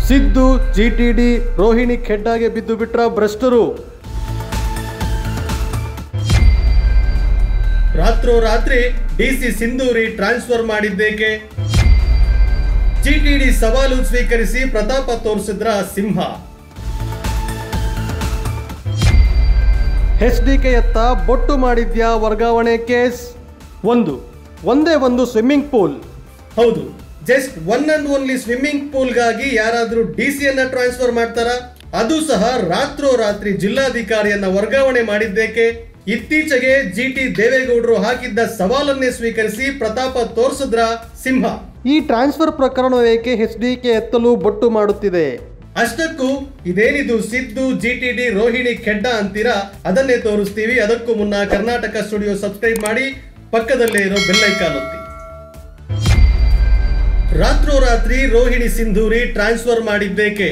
ಸಿದ್ದು ಜಿಟಿಡಿ ರೋಹಿಣಿ ಖೆಡ್ಡಾಗೆ ಬಿದ್ದು ಬಿಟ್ರ ಭ್ರಷ್ಟರು. ರಾತ್ರೋರಾತ್ರಿ ಡಿಸಿ ಸಿಂಧೂರಿ ಟ್ರಾನ್ಸ್ಫರ್ ಮಾಡಿದ್ದೇಕೆ? ಜಿಟಿಡಿ ಸವಾಲು ಸ್ವೀಕರಿಸಿ ಪ್ರತಾಪ ತೋರಿಸಿದ್ರ ಸಿಂಹ. ಎಚ್ಡಿಕೆಯತ್ತ ಬೊಟ್ಟು ಮಾಡಿದ್ಯಾ ವರ್ಗಾವಣೆ ಕೇಸ್? ಒಂದೇ ಒಂದು ಸ್ವಿಮ್ಮಿಂಗ್ ಪೂಲ್. ಹೌದು, just one and only swimming ಪೂಲ್ಗಾಗಿ ಯಾರಾದ್ರೂ ಡಿಸಿಯನ್ನ ಟ್ರಾನ್ಸ್ಫರ್ ಮಾಡ್ತಾರಾ? ಅದು ಸಹ ರಾತ್ರೋರಾತ್ರಿ ಜಿಲ್ಲಾಧಿಕಾರಿಯನ್ನ ವರ್ಗಾವಣೆ ಮಾಡಿದ್ದೇಕೆ? ಇತ್ತೀಚೆಗೆ ಜಿಟಿ ದೇವೇಗೌಡರು ಹಾಕಿದ್ದ ಸವಾಲನ್ನೇ ಸ್ವೀಕರಿಸಿ ಪ್ರತಾಪ ತೋರಿಸಿದ್ರ ಸಿಂಹ. ಈ ಟ್ರಾನ್ಸ್ಫರ್ ಪ್ರಕರಣವೇಕೆ ಎಚ್ಡಿಕೆ ಎತ್ತಲು ಬೊಟ್ಟು ಮಾಡುತ್ತಿದೆ? ಅಷ್ಟಕ್ಕೂ ಇದೇನಿದು ಸಿದ್ದು ಜಿಟಿಡಿ ರೋಹಿಣಿ ಖೆಡ್ಡಾ ಅಂತೀರಾ? ಅದನ್ನೇ ತೋರಿಸ್ತೀವಿ. ಅದಕ್ಕೂ ಮುನ್ನ ಕರ್ನಾಟಕ ಸ್ಟುಡಿಯೋ ಸಬ್ಸ್ಕ್ರೈಬ್ ಮಾಡಿ, ಪಕ್ಕದಲ್ಲೇ ಇರೋ ಬೆಲ್ ಐಕಾನ್ ಒತ್ತಿ. ರಾತ್ರೋರಾತ್ರಿ ರೋಹಿಣಿ ಸಿಂಧೂರಿ ಟ್ರಾನ್ಸ್ಫರ್ ಮಾಡಿದ್ದೇಕೆ?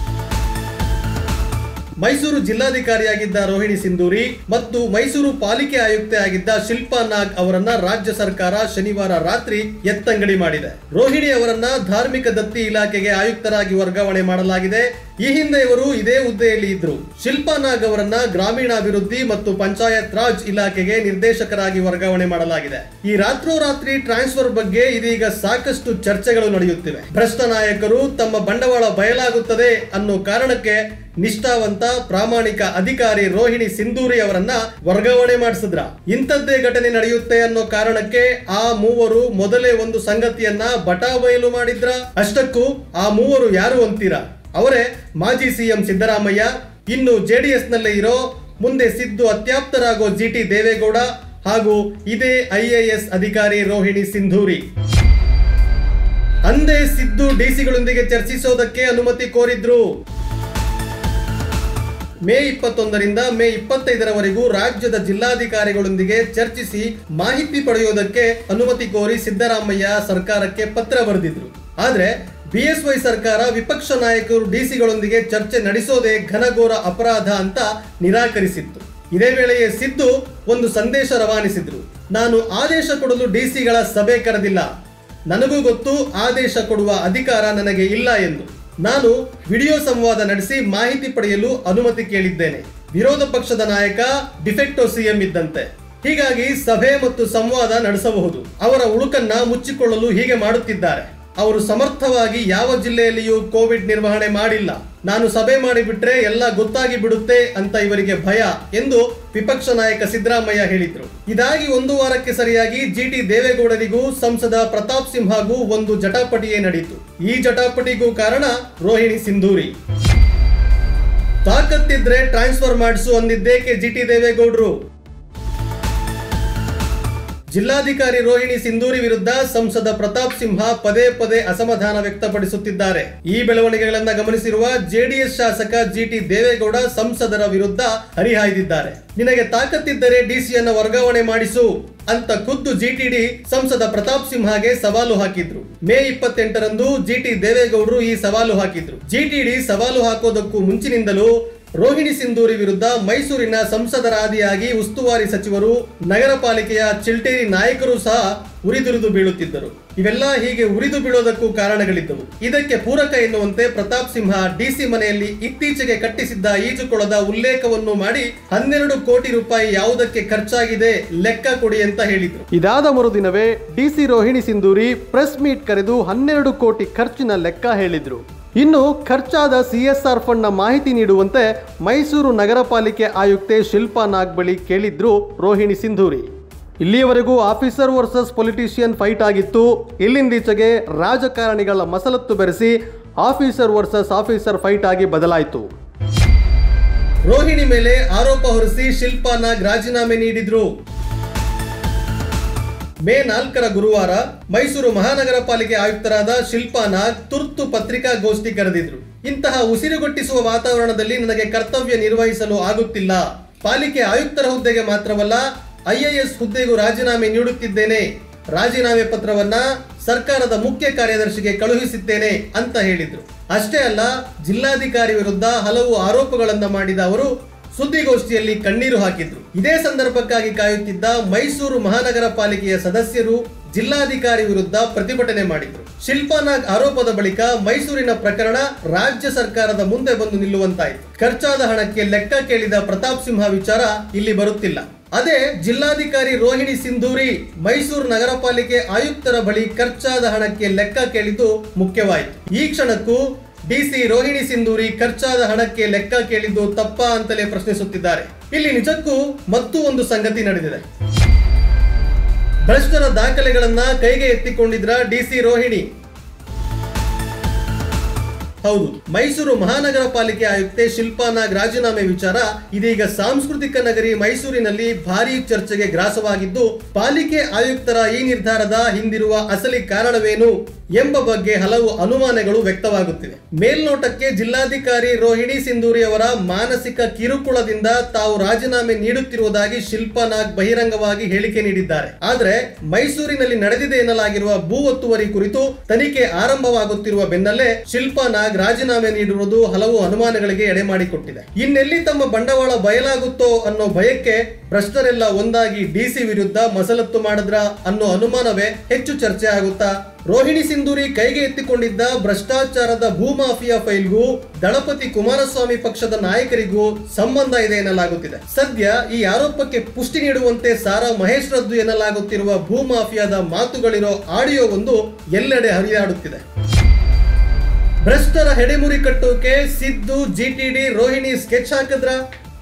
ಮೈಸೂರು ಜಿಲ್ಲಾಧಿಕಾರಿಯಾಗಿದ್ದ ರೋಹಿಣಿ ಸಿಂಧೂರಿ ಮತ್ತು ಮೈಸೂರು ಪಾಲಿಕೆ ಆಯುಕ್ತೆ ಆಗಿದ್ದ ಶಿಲ್ಪಾ ನಾಗ್ ಅವರನ್ನ ರಾಜ್ಯ ಸರ್ಕಾರ ಶನಿವಾರ ರಾತ್ರಿ ಎತ್ತಂಗಡಿ ಮಾಡಿದೆ. ರೋಹಿಣಿ ಅವರನ್ನ ಧಾರ್ಮಿಕ ದತ್ತಿ ಇಲಾಖೆಗೆ ಆಯುಕ್ತರಾಗಿ ವರ್ಗಾವಣೆ ಮಾಡಲಾಗಿದೆ. ಈ ಹಿಂದೆ ಇವರು ಇದೇ ಹುದ್ದೆಯಲ್ಲಿ ಇದ್ರು. ಶಿಲ್ಪಾ ನಾಗ್ ಅವರನ್ನ ಗ್ರಾಮೀಣಾಭಿವೃದ್ಧಿ ಮತ್ತು ಪಂಚಾಯತ್ ರಾಜ್ ಇಲಾಖೆಗೆ ನಿರ್ದೇಶಕರಾಗಿ ವರ್ಗಾವಣೆ ಮಾಡಲಾಗಿದೆ. ಈ ರಾತ್ರೋರಾತ್ರಿ ಟ್ರಾನ್ಸ್ಫರ್ ಬಗ್ಗೆ ಇದೀಗ ಸಾಕಷ್ಟು ಚರ್ಚೆಗಳು ನಡೆಯುತ್ತಿವೆ. ಭ್ರಷ್ಟ ನಾಯಕರು ತಮ್ಮ ಬಂಡವಾಳ ಬಯಲಾಗುತ್ತದೆ ಅನ್ನೋ ಕಾರಣಕ್ಕೆ ನಿಷ್ಠಾವಂತ ಪ್ರಾಮಾಣಿಕ ಅಧಿಕಾರಿ ರೋಹಿಣಿ ಸಿಂಧೂರಿ ಅವರನ್ನ ವರ್ಗಾವಣೆ ಮಾಡಿಸಿದ್ರ. ಇಂಥದ್ದೇ ಘಟನೆ ನಡೆಯುತ್ತೆ ಅನ್ನೋ ಕಾರಣಕ್ಕೆ ಆ ಮೂವರು ಮೊದಲೇ ಒಂದು ಸಂಗತಿಯನ್ನ ಬಟಾಬಯಲು ಮಾಡಿದ್ರ. ಅಷ್ಟಕ್ಕೂ ಆ ಮೂವರು ಯಾರು ಅಂತೀರಾ? ಅವರೇ ಮಾಜಿ ಸಿಎಂ ಸಿದ್ದರಾಮಯ್ಯ, ಇನ್ನು ಜೆಡಿಎಸ್ ನಲ್ಲೇ ಇರೋ, ಮುಂದೆ ಸಿದ್ದು ಅತ್ಯಾಪ್ತರಾಗೋ ಜಿಟಿ ದೇವೇಗೌಡ ಹಾಗೂ ಇದೇ IAS ಅಧಿಕಾರಿ ರೋಹಿಣಿ ಸಿಂಧೂರಿ. ಅಂದೇ ಸಿದ್ದು ಡಿಸಿಗಳೊಂದಿಗೆ ಚರ್ಚಿಸೋದಕ್ಕೆ ಅನುಮತಿ ಕೋರಿದ್ರು. ಮೇ 21ರಿಂದ ಮೇ 25ರವರೆಗೂ ರಾಜ್ಯದ ಜಿಲ್ಲಾಧಿಕಾರಿಗಳೊಂದಿಗೆ ಚರ್ಚಿಸಿ ಮಾಹಿತಿ ಪಡೆಯುವುದಕ್ಕೆ ಅನುಮತಿ ಕೋರಿ ಸಿದ್ದರಾಮಯ್ಯ ಸರ್ಕಾರಕ್ಕೆ ಪತ್ರ ಬರೆದಿದ್ರು. ಆದ್ರೆ BSY ಸರ್ಕಾರ ವಿಪಕ್ಷ ನಾಯಕರು ಡಿಸಿಗಳೊಂದಿಗೆ ಚರ್ಚೆ ನಡೆಸೋದೇ ಘನಘೋರ ಅಪರಾಧ ಅಂತ ನಿರಾಕರಿಸಿತ್ತು. ಇದೇ ವೇಳೆಯೇ ಸಿದ್ದು ಒಂದು ಸಂದೇಶ ರವಾನಿಸಿದ್ರು. ನಾನು ಆದೇಶ ಕೊಡಲು ಡಿಸಿಗಳ ಸಭೆ ಕರೆದಿಲ್ಲ. ನನಗೂ ಗೊತ್ತು ಆದೇಶ ಕೊಡುವ ಅಧಿಕಾರ ನನಗೆ ಇಲ್ಲ ಎಂದು. ನಾನು ವಿಡಿಯೋ ಸಂವಾದ ನಡೆಸಿ ಮಾಹಿತಿ ಪಡೆಯಲು ಅನುಮತಿ ಕೇಳಿದ್ದೇನೆ. ವಿರೋಧ ಪಕ್ಷದ ನಾಯಕ ಡಿಫೆಕ್ಟೋ ಸಿಎಂ ಇದ್ದಂತೆ. ಹೀಗಾಗಿ ಸಭೆ ಮತ್ತು ಸಂವಾದ ನಡೆಸಬಹುದು. ಅವರ ಉಳುಕನ್ನ ಮುಚ್ಚಿಕೊಳ್ಳಲು ಹೀಗೆ ಮಾಡುತ್ತಿದ್ದಾರೆ. ಅವರು ಸಮರ್ಥವಾಗಿ ಯಾವ ಜಿಲ್ಲೆಯಲ್ಲಿಯೂ ಕೋವಿಡ್ ನಿರ್ವಹಣೆ ಮಾಡಿಲ್ಲ. ನಾನು ಸಭೆ ಮಾಡಿಬಿಟ್ರೆ ಎಲ್ಲ ಗೊತ್ತಾಗಿ ಬಿಡುತ್ತೆ ಅಂತ ಇವರಿಗೆ ಭಯ ಎಂದು ವಿಪಕ್ಷ ನಾಯಕ ಸಿದ್ದರಾಮಯ್ಯ ಹೇಳಿದ್ರು. ಇದಾಗಿ ಒಂದು ವಾರಕ್ಕೆ ಸರಿಯಾಗಿ ಜಿಟಿ ದೇವೇಗೌಡರಿಗೂ ಸಂಸದ ಪ್ರತಾಪ್ ಸಿಂಹಗೂ ಒಂದು ಜಟಾಪಟಿಯೇ ನಡೆಯಿತು. ಈ ಜಟಾಪಟಿಗೂ ಕಾರಣ ರೋಹಿಣಿ ಸಿಂಧೂರಿ. ತಾಕತ್ತಿದ್ರೆ ಟ್ರಾನ್ಸ್ಫರ್ ಮಾಡಿಸು ಅಂದಿದ್ದೇಕೆ ಜಿಟಿ ದೇವೇಗೌಡರು? ಜಿಲ್ಲಾಧಿಕಾರಿ ರೋಹಿಣಿ ಸಿಂಧೂರಿ ವಿರುದ್ಧ ಸಂಸದ ಪ್ರತಾಪ್ ಸಿಂಹ ಪದೇ ಪದೇ ಅಸಮಾಧಾನ ವ್ಯಕ್ತಪಡಿಸುತ್ತಿದ್ದಾರೆ. ಈ ಬೆಳವಣಿಗೆಗಳನ್ನ ಗಮನಿಸಿರುವ ಜೆಡಿಎಸ್ ಶಾಸಕ ಜಿಟಿ ದೇವೇಗೌಡ ಸಂಸದರ ವಿರುದ್ಧ ಹರಿಹಾಯ್ದಿದ್ದಾರೆ. ನಿನಗೆ ತಾಕತ್ತಿದ್ದರೆ ಡಿಸಿಯನ್ನ ವರ್ಗಾವಣೆ ಮಾಡಿಸು ಅಂತ ಖುದ್ದು ಜಿಟಿಡಿ ಸಂಸದ ಪ್ರತಾಪ್ ಸಿಂಹಗೆ ಸವಾಲು ಹಾಕಿದ್ರು. ಮೇ 28ರಂದು ಜಿಟಿ ದೇವೇಗೌಡರು ಈ ಸವಾಲು ಹಾಕಿದ್ರು. ಜಿಟಿಡಿ ಸವಾಲು ಹಾಕೋದಕ್ಕೂ ಮುಂಚಿನಿಂದಲೂ ರೋಹಿಣಿ ಸಿಂಧೂರಿ ವಿರುದ್ಧ ಮೈಸೂರಿನ ಸಂಸದರಾದಿಯಾಗಿ ಉಸ್ತುವಾರಿ ಸಚಿವರು, ನಗರ ಪಾಲಿಕೆಯ ಚಿಲ್ಟೇರಿ ನಾಯಕರು ಸಹ ಉರಿದುರಿದು ಬೀಳುತ್ತಿದ್ದರು. ಇವೆಲ್ಲ ಹೀಗೆ ಉರಿದು ಬೀಳೋದಕ್ಕೂ ಕಾರಣಗಳಿದ್ದವು. ಇದಕ್ಕೆ ಪೂರಕ ಎನ್ನುವಂತೆ ಪ್ರತಾಪ್ ಸಿಂಹ ಡಿಸಿ ಮನೆಯಲ್ಲಿ ಇತ್ತೀಚೆಗೆ ಕಟ್ಟಿಸಿದ್ದ ಈಜುಕೊಳದ ಉಲ್ಲೇಖವನ್ನು ಮಾಡಿ 12 ಕೋಟಿ ರೂಪಾಯಿ ಯಾವುದಕ್ಕೆ ಖರ್ಚಾಗಿದೆ ಲೆಕ್ಕ ಕೊಡಿ ಅಂತ ಹೇಳಿದ್ರು. ಇದಾದ ಮರುದಿನವೇ DC Rohini Sindhuri press meet ಕರೆದು 12 ಕೋಟಿ ಖರ್ಚಿನ ಲೆಕ್ಕ ಹೇಳಿದ್ರು. ಇನ್ನು ಖರ್ಚಾದ CSR ಫಂಡ್ನ ಮಾಹಿತಿ ನೀಡುವಂತೆ ಮೈಸೂರು ನಗರ ಪಾಲಿಕೆ ಆಯುಕ್ತೆ ಶಿಲ್ಪಾ ನಾಗ್ ಬಳಿ ಕೇಳಿದ್ರು ರೋಹಿಣಿ ಸಿಂಧೂರಿ. ಇಲ್ಲಿಯವರೆಗೂ ಆಫೀಸರ್ ವರ್ಸಸ್ ಪೊಲಿಟಿಷಿಯನ್ ಫೈಟ್ ಆಗಿತ್ತು. ಇಲ್ಲಿಂದೀಚೆಗೆ ರಾಜಕಾರಣಿಗಳ ಮಸಲತ್ತು ಬೆರೆಸಿ ಆಫೀಸರ್ ವರ್ಸಸ್ ಆಫೀಸರ್ ಫೈಟ್ ಆಗಿ ಬದಲಾಯಿತು. ರೋಹಿಣಿ ಮೇಲೆ ಆರೋಪ ಹೊರಿಸಿ ಶಿಲ್ಪಾ ನಾಗ್ ರಾಜೀನಾಮೆ ನೀಡಿದ್ರು. ಮೇ 4ರ ಗುರುವಾರ ಮೈಸೂರು ಮಹಾನಗರ ಪಾಲಿಕೆ ಆಯುಕ್ತರಾದ ಶಿಲ್ಪಾ ನಾಗ್ ತುರ್ತು ಪತ್ರಿಕಾಗೋಷ್ಠಿ ಕರೆದಿದ್ರು. ಇಂತಹ ಉಸಿರುಗೊಟ್ಟಿಸುವ ವಾತಾವರಣದಲ್ಲಿ ನನಗೆ ಕರ್ತವ್ಯ ನಿರ್ವಹಿಸಲು ಆಗುತ್ತಿಲ್ಲ. ಪಾಲಿಕೆ ಆಯುಕ್ತರ ಹುದ್ದೆಗೆ ಮಾತ್ರವಲ್ಲ, IAS ಹುದ್ದೆಗೂ ರಾಜೀನಾಮೆ ನೀಡುತ್ತಿದ್ದೇನೆ. ರಾಜೀನಾಮೆ ಪತ್ರವನ್ನ ಸರ್ಕಾರದ ಮುಖ್ಯ ಕಾರ್ಯದರ್ಶಿಗೆ ಕಳುಹಿಸಿದ್ದೇನೆ ಅಂತ ಹೇಳಿದ್ರು. ಅಷ್ಟೇ ಅಲ್ಲ, ಜಿಲ್ಲಾಧಿಕಾರಿ ವಿರುದ್ಧ ಹಲವು ಆರೋಪಗಳನ್ನ ಮಾಡಿದ ಅವರು ಸುದ್ದಿಗೋಷ್ಠಿಯಲ್ಲಿ ಕಣ್ಣೀರು ಹಾಕಿದ್ರು. ಇದೇ ಸಂದರ್ಭಕ್ಕಾಗಿ ಕಾಯುತ್ತಿದ್ದ ಮೈಸೂರು ಮಹಾನಗರ ಪಾಲಿಕೆಯ ಸದಸ್ಯರು, ಜಿಲ್ಲಾಧಿಕಾರಿ ವಿರುದ್ಧ ಪ್ರತಿಭಟನೆ ಮಾಡಿದ್ರು. ಶಿಲ್ಪಾ ನಾಗ್ ಆರೋಪದ ಬಳಿಕ ಮೈಸೂರಿನ ಪ್ರಕರಣ ರಾಜ್ಯ ಸರ್ಕಾರದ ಮುಂದೆ ಬಂದು ನಿಲ್ಲುವಂತಾಯಿತು. ಖರ್ಚಾದ ಹಣಕ್ಕೆ ಲೆಕ್ಕ ಕೇಳಿದ ಪ್ರತಾಪ್ ಸಿಂಹ ವಿಚಾರ ಇಲ್ಲಿ ಬರುತ್ತಿಲ್ಲ. ಅದೇ ಜಿಲ್ಲಾಧಿಕಾರಿ ರೋಹಿಣಿ ಸಿಂಧೂರಿ ಮೈಸೂರು ನಗರ ಪಾಲಿಕೆ ಆಯುಕ್ತರ ಬಳಿ ಖರ್ಚಾದ ಹಣಕ್ಕೆ ಲೆಕ್ಕ ಕೇಳಿದ್ದು ಮುಖ್ಯವಾಯಿತು. ಈ ಕ್ಷಣಕ್ಕೂ ಡಿಸಿ ರೋಹಿಣಿ ಸಿಂಧೂರಿ ಖರ್ಚಾದ ಹಣಕ್ಕೆ ಲೆಕ್ಕ ಕೇಳಿದ್ದು ತಪ್ಪಾ ಅಂತಲೇ ಪ್ರಶ್ನಿಸುತ್ತಿದ್ದಾರೆ. ಇಲ್ಲಿ ನಿಜಕ್ಕೂ ಮತ್ತೂ ಒಂದು ಸಂಗತಿ ನಡೆದಿದೆ. ಭ್ರಷ್ಟರ ದಾಖಲೆಗಳನ್ನ ಕೈಗೆ ಎತ್ತಿಕೊಂಡಿದ್ರ ಡಿಸಿ ರೋಹಿಣಿ. ಹೌದು, ಮೈಸೂರು ಮಹಾನಗರ ಪಾಲಿಕೆ ಆಯುಕ್ತೆ ಶಿಲ್ಪಾ ನಾಗ್ ರಾಜೀನಾಮೆ ವಿಚಾರ ಇದೀಗ ಸಾಂಸ್ಕೃತಿಕ ನಗರಿ ಮೈಸೂರಿನಲ್ಲಿ ಭಾರೀ ಚರ್ಚೆಗೆ ಗ್ರಾಸವಾಗಿದ್ದು, ಪಾಲಿಕೆ ಆಯುಕ್ತರ ಈ ನಿರ್ಧಾರದ ಹಿಂದಿರುವ ಅಸಲಿ ಕಾರಣವೇನು ಎಂಬ ಬಗ್ಗೆ ಹಲವು ಅನುಮಾನಗಳು ವ್ಯಕ್ತವಾಗುತ್ತಿವೆ. ಮೇಲ್ನೋಟಕ್ಕೆ ಜಿಲ್ಲಾಧಿಕಾರಿ ರೋಹಿಣಿ ಸಿಂಧೂರಿ ಅವರ ಮಾನಸಿಕ ಕಿರುಕುಳದಿಂದ ತಾವು ರಾಜೀನಾಮೆ ನೀಡುತ್ತಿರುವುದಾಗಿ ಶಿಲ್ಪಾ ನಾಗ್ ಬಹಿರಂಗವಾಗಿ ಹೇಳಿಕೆ ನೀಡಿದ್ದಾರೆ. ಆದರೆ ಮೈಸೂರಿನಲ್ಲಿ ನಡೆದಿದೆ ಎನ್ನಲಾಗಿರುವ ಭೂ ಒತ್ತುವರಿ ಕುರಿತು ತನಿಖೆ ಆರಂಭವಾಗುತ್ತಿರುವ ಬೆನ್ನಲ್ಲೇ ಶಿಲ್ಪಾ ನಾಗ್ ರಾಜೀನಾಮೆ ನೀಡಿರುವುದು ಹಲವು ಅನುಮಾನಗಳಿಗೆ ಎಡೆ ಮಾಡಿಕೊಟ್ಟಿದೆ. ಇನ್ನೆಲ್ಲಿ ತಮ್ಮ ಬಂಡವಾಳ ಬಯಲಾಗುತ್ತೋ ಅನ್ನೋ ಭಯಕ್ಕೆ ಭ್ರಷ್ಟರೆಲ್ಲ ಒಂದಾಗಿ ಡಿಸಿ ವಿರುದ್ಧ ಮಸಲತ್ತು ಮಾಡಿದ್ರ ಅನ್ನೋ ಅನುಮಾನವೇ ಹೆಚ್ಚು ಚರ್ಚೆ ಆಗುತ್ತಾ? ರೋಹಿಣಿ ಸಿಂಧೂರಿ ಕೈಗೆ ಎತ್ತಿಕೊಂಡಿದ್ದ ಭ್ರಷ್ಟಾಚಾರದ ಭೂಮಾಫಿಯಾ ಫೈಲ್ಗೂ ದಳಪತಿ ಕುಮಾರಸ್ವಾಮಿ ಪಕ್ಷದ ನಾಯಕರಿಗೂ ಸಂಬಂಧ ಇದೆ ಎನ್ನಲಾಗುತ್ತಿದೆ. ಸದ್ಯ ಈ ಆರೋಪಕ್ಕೆ ಪುಷ್ಟಿ ನೀಡುವಂತೆ ಸಾರಾ ಮಹೇಶ್ ರದ್ದು ಎನ್ನಲಾಗುತ್ತಿರುವ ಭೂಮಾಫಿಯಾದ ಮಾತುಗಳಿರೋ ಆಡಿಯೋ ಒಂದು ಎಲ್ಲೆಡೆ ಹರಿದಾಡುತ್ತಿದೆ. ಭ್ರಷ್ಟರ ಹೆಡೆಮುರಿ ಕಟ್ಟೋಕೆ ಸಿದ್ದು, ಜಿಟಿಡಿ, ರೋಹಿಣಿ ಸ್ಕೆಚ್ ಹಾಕಿದ್ರ?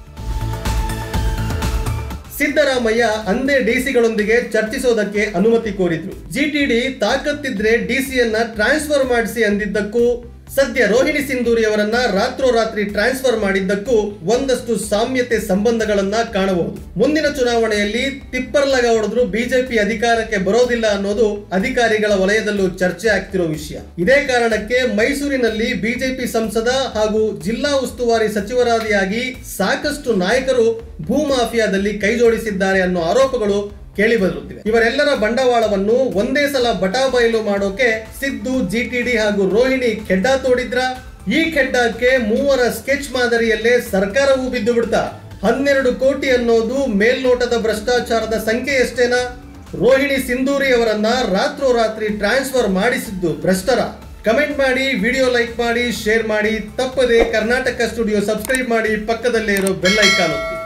ಸಿದ್ದರಾಮಯ್ಯ ಅಂದೇ ಡಿಸಿಗಳೊಂದಿಗೆ ಚರ್ಚಿಸೋದಕ್ಕೆ ಅನುಮತಿ ಕೋರಿದ್ರು. ಜಿಟಿಡಿ ತಾಕತ್ತಿದ್ರೆ ಡಿಸಿಯನ್ನ ಟ್ರಾನ್ಸ್ಫರ್ ಮಾಡಿಸಿ ಅಂದಿದ್ದಕ್ಕೂ ಸದ್ಯ ರೋಹಿಣಿ ಸಿಂಧೂರಿ ಅವರನ್ನ ರಾತ್ರೋರಾತ್ರಿ ಟ್ರಾನ್ಸ್ಫರ್ ಮಾಡಿದ್ದಕ್ಕೂ ಒಂದಷ್ಟು ಸಾಮ್ಯತೆ ಸಂಬಂಧಗಳನ್ನ ಕಾಣಬಹುದು. ಮುಂದಿನ ಚುನಾವಣೆಯಲ್ಲಿ ತಿಪ್ಪರ್ಲಗ ಹೊಡೆದ್ರು ಬಿಜೆಪಿ ಅಧಿಕಾರಕ್ಕೆ ಬರೋದಿಲ್ಲ ಅನ್ನೋದು ಅಧಿಕಾರಿಗಳ ವಲಯದಲ್ಲೂ ಚರ್ಚೆ ಆಗ್ತಿರೋ ವಿಷಯ. ಇದೇ ಕಾರಣಕ್ಕೆ ಮೈಸೂರಿನಲ್ಲಿ ಬಿಜೆಪಿ ಸಂಸದ ಹಾಗೂ ಜಿಲ್ಲಾ ಉಸ್ತುವಾರಿ ಸಚಿವರಾದಿಯಾಗಿ ಸಾಕಷ್ಟು ನಾಯಕರು ಭೂಮಾಫಿಯಾದಲ್ಲಿ ಕೈಜೋಡಿಸಿದ್ದಾರೆ ಅನ್ನೋ ಆರೋಪಗಳು ಕೇಳಿ ಬರುತ್ತಿವೆ. ಇವರೆಲ್ಲರ ಬಂಡವಾಳವನ್ನು ಒಂದೇ ಸಲ ಬಟಾಬಯಲು ಮಾಡೋಕೆ ಸಿದ್ದು, ಜಿಟಿಡಿ ಹಾಗೂ ರೋಹಿಣಿ ಖೆಡ್ಡ ತೋಡಿದ್ರ? ಈ ಖೆಡ್ಡಕ್ಕೆ ಮೂವರ ಸ್ಕೆಚ್ ಮಾದರಿಯಲ್ಲೇ ಸರ್ಕಾರವೂ ಬಿದ್ದು ಬಿಡ್ತಾ? 12 ಕೋಟಿ ಅನ್ನೋದು ಮೇಲ್ನೋಟದ ಭ್ರಷ್ಟಾಚಾರದ ಸಂಖ್ಯೆಯಷ್ಟೇನಾ? ರೋಹಿಣಿ ಸಿಂಧೂರಿ ಅವರನ್ನ ರಾತ್ರೋರಾತ್ರಿ ಟ್ರಾನ್ಸ್ಫರ್ ಮಾಡಿಸಿದ್ದು ಭ್ರಷ್ಟರ? ಕಮೆಂಟ್ ಮಾಡಿ, ವಿಡಿಯೋ ಲೈಕ್ ಮಾಡಿ, ಶೇರ್ ಮಾಡಿ. ತಪ್ಪದೆ ಕರ್ನಾಟಕ ಸ್ಟುಡಿಯೋ ಸಬ್ಸ್ಕ್ರೈಬ್ ಮಾಡಿ, ಪಕ್ಕದಲ್ಲೇ ಇರೋ ಬೆಲ್ ಐಕಾನ್ ಒತ್ತಿ.